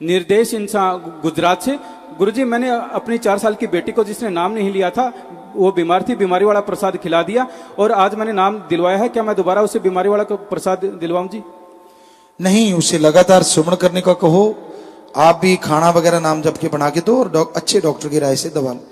निर्देश इंसान गुजरात से। गुरुजी मैंने अपनी 4 साल की बेटी को जिसने नाम नहीं लिया था वो बीमार थी, बीमारी वाला प्रसाद खिला दिया और आज मैंने नाम दिलवाया है। क्या मैं दोबारा उसे बीमारी वाला प्रसाद दिलवाऊं जी? नहीं, उसे लगातार सुमन करने का कहो। आप भी खाना वगैरह नाम जप के बना के दो और अच्छे डॉक्टर की राय से दवा लो।